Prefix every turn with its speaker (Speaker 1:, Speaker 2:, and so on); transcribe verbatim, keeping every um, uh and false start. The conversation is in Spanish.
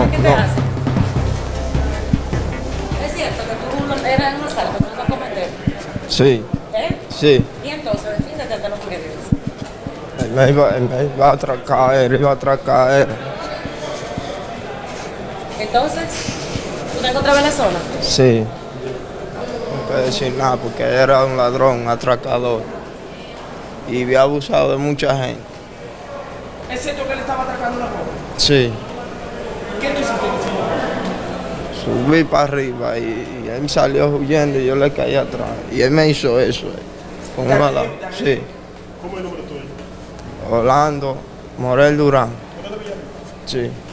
Speaker 1: ¿Qué te
Speaker 2: No.
Speaker 1: hace? Es cierto que tú no eras un asalto, que tú vas a cometer.
Speaker 2: Sí,
Speaker 1: ¿Eh?
Speaker 2: sí.
Speaker 1: Y entonces, defiéndete ante los medios.
Speaker 2: Él me iba, él me iba a atracar, él iba a atracar.
Speaker 1: Entonces, ¿tú te encontrabas en la zona?
Speaker 2: Sí. No puedo decir nada porque era un ladrón, un atracador. Y había abusado de mucha gente.
Speaker 3: ¿Es cierto que él estaba atracando una joven?
Speaker 2: Sí.
Speaker 3: ¿Qué tú hiciste?
Speaker 2: Subí para arriba y, y él salió huyendo y yo le caí atrás. Y él me hizo eso. eh, Con
Speaker 3: ¿De
Speaker 2: una
Speaker 3: aquí?
Speaker 2: la-
Speaker 3: ¿De aquí?
Speaker 2: Sí.
Speaker 3: ¿Cómo es el nombre tuyo?
Speaker 2: Orlando Morel Durán.
Speaker 3: ¿Dónde te llamas?
Speaker 2: Sí.